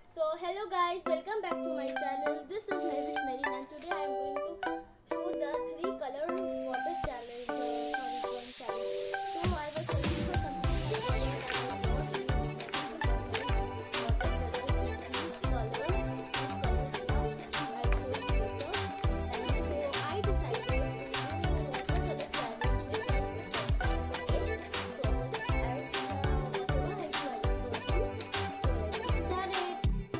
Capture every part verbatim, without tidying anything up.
So hello guys, welcome back to my channel. This is Mehvish Merin and today I am going to show the three color water challenge. Uh, sorry, one challenge. So I was searching for something to color and I bought these watercolors in these colors. What color they are, I'll show you later. And so I decided to do a watercolor challenge with my sister. Okay, so as uh, whatever I do, I will show you. So let's get started.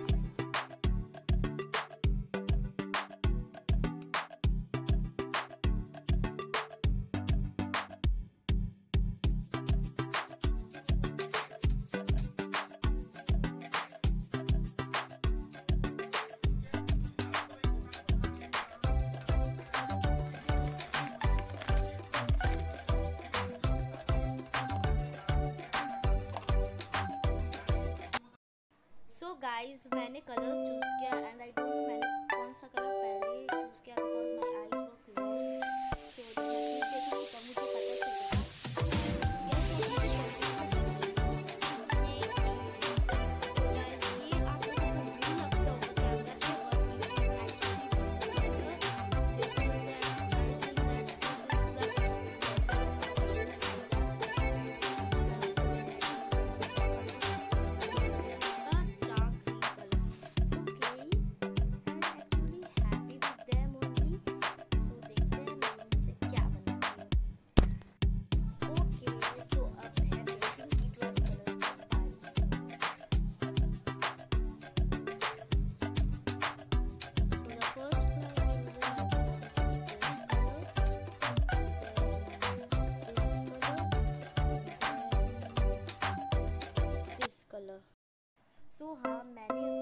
So guys मैंने colour choose किया and I don't know मैंने कौन सा colour पहले choose किया because my eyes were closed. So जब मैं click देखूँगी तब मुझे पता चलेगा. Guess what मुझे तो गाइज ये आप लोगों को नहीं लगता होगा कैमरा पे और please actually this is I think that this colour. So हाँ मैंने